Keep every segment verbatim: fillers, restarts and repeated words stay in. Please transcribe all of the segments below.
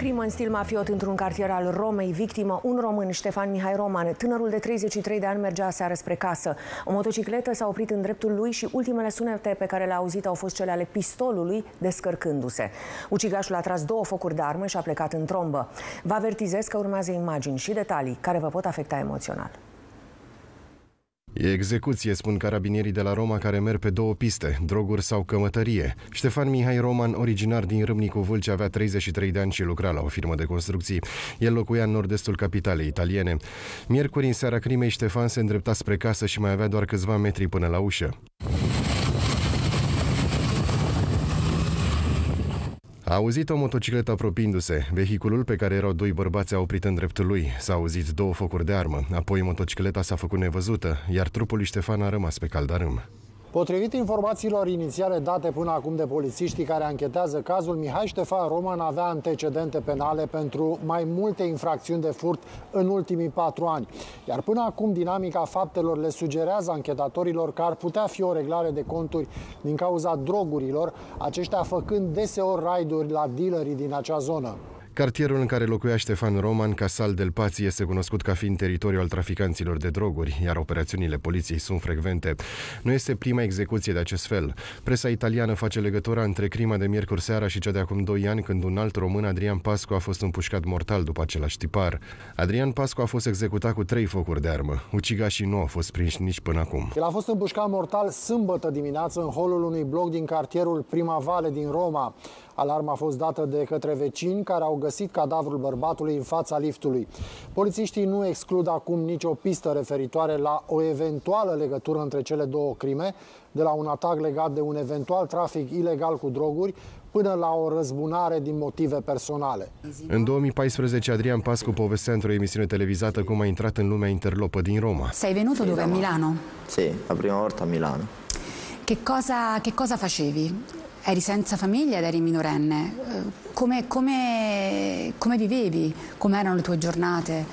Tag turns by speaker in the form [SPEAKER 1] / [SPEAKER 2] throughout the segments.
[SPEAKER 1] Crimă în stil mafiot într-un cartier al Romei, victimă un român, Ștefan Mihai Roman. Tânărul de treizeci și trei de ani mergea seară spre casă. O motocicletă s-a oprit în dreptul lui și ultimele sunete pe care le-a auzit au fost cele ale pistolului descărcându-se. Ucigașul a tras două focuri de armă și a plecat în trombă. Vă avertizez că urmează imagini și detalii care vă pot afecta emoțional.
[SPEAKER 2] E execuție, spun carabinierii de la Roma, care merg pe două piste, droguri sau cămătărie. Ștefan Mihai Roman, originar din Râmnicu Vâlcea, avea treizeci și trei de ani și lucra la o firmă de construcții. El locuia în nord-estul capitalei italiene. Miercuri, în seara crimei, Ștefan se îndrepta spre casă și mai avea doar câțiva metri până la ușă. A auzit o motocicletă apropiindu-se. Vehiculul pe care erau doi bărbați a oprit în dreptul lui. S-au auzit două focuri de armă. Apoi motocicleta s-a făcut nevăzută, iar trupul lui Ștefan a rămas pe caldarâm.
[SPEAKER 3] Potrivit informațiilor inițiale date până acum de polițiștii care anchetează cazul, Mihai Ștefan Roman avea antecedente penale pentru mai multe infracțiuni de furt în ultimii patru ani. Iar până acum dinamica faptelor le sugerează anchetatorilor că ar putea fi o reglare de conturi din cauza drogurilor, aceștia făcând deseori raiduri la dealerii din acea zonă.
[SPEAKER 2] Cartierul în care locuia Ștefan Roman, Casal del Pazzi, este cunoscut ca fiind teritoriul al traficanților de droguri, iar operațiunile poliției sunt frecvente. Nu este prima execuție de acest fel. Presa italiană face legătura între crima de miercuri seara și cea de acum doi ani, când un alt român, Adrian Pascu, a fost împușcat mortal după același tipar. Adrian Pascu a fost executat cu trei focuri de armă. Ucigașii nu au fost prinși nici până acum.
[SPEAKER 3] El a fost împușcat mortal sâmbătă dimineață în holul unui bloc din cartierul Primavale din Roma. Alarma a fost dată de către vecini care au găsit cadavrul bărbatului în fața liftului. Polițiștii nu exclud acum nicio pistă referitoare la o eventuală legătură între cele două crime, de la un atac legat de un eventual trafic ilegal cu droguri până la o răzbunare din motive personale.
[SPEAKER 2] În două mii paisprezece, Adrian Pascu povestea într-o emisiune televizată cum a intrat în lumea interlopă din Roma.
[SPEAKER 4] Sei venuto dove? A Milano?
[SPEAKER 5] Sì, la prima volta a Milano.
[SPEAKER 4] Che cosa, che cosa facevi? Eri senza famiglia ed eri minorenne. Come, come, come vivevi? Come erano le tue giornate?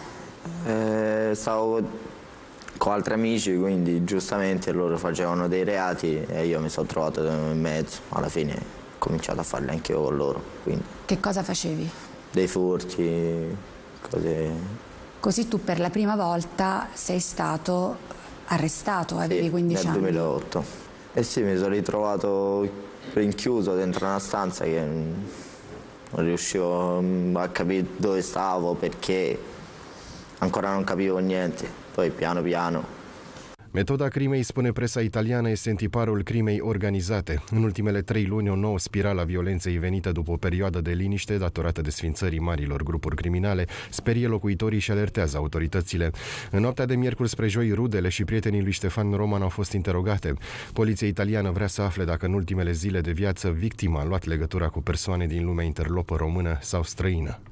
[SPEAKER 5] Eh, stavo con altri amici, quindi giustamente loro facevano dei reati e io mi sono trovato in mezzo. Alla fine ho cominciato a farli anche io con loro. Quindi.
[SPEAKER 4] Che cosa facevi?
[SPEAKER 5] Dei furti, cose...
[SPEAKER 4] Così tu per la prima volta sei stato arrestato, avevi
[SPEAKER 5] sì,
[SPEAKER 4] quindici
[SPEAKER 5] nel
[SPEAKER 4] anni.
[SPEAKER 5] duemilaotto. Eh sì, mi sono ritrovato rinchiuso dentro una stanza che non riuscivo a capire dove stavo, perché ancora non capivo niente. Poi piano piano.
[SPEAKER 2] Metoda crimei, spune presa italiană, este în tiparul crimei organizate. În ultimele trei luni, o nouă spirală a violenței venită după o perioadă de liniște datorată desfințării marilor grupuri criminale sperie locuitorii și alertează autoritățile. În noaptea de miercuri spre joi, rudele și prietenii lui Ștefan Roman au fost interogate. Poliția italiană vrea să afle dacă în ultimele zile de viață victima a luat legătura cu persoane din lumea interlopă română sau străină.